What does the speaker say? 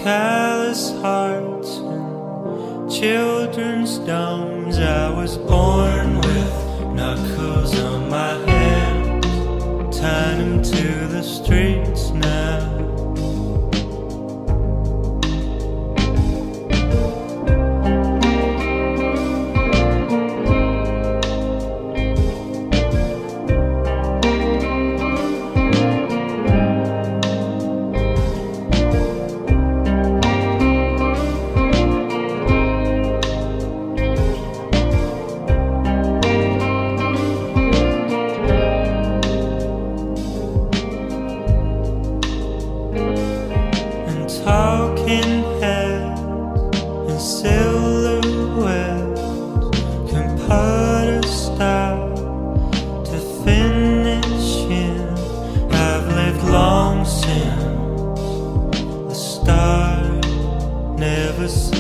callous hearts and children's domes. I was born with knuckles on my hands, tying them to the streets now. Talking heads and silhouettes can put a stop to finishing. I've lived long since the start, never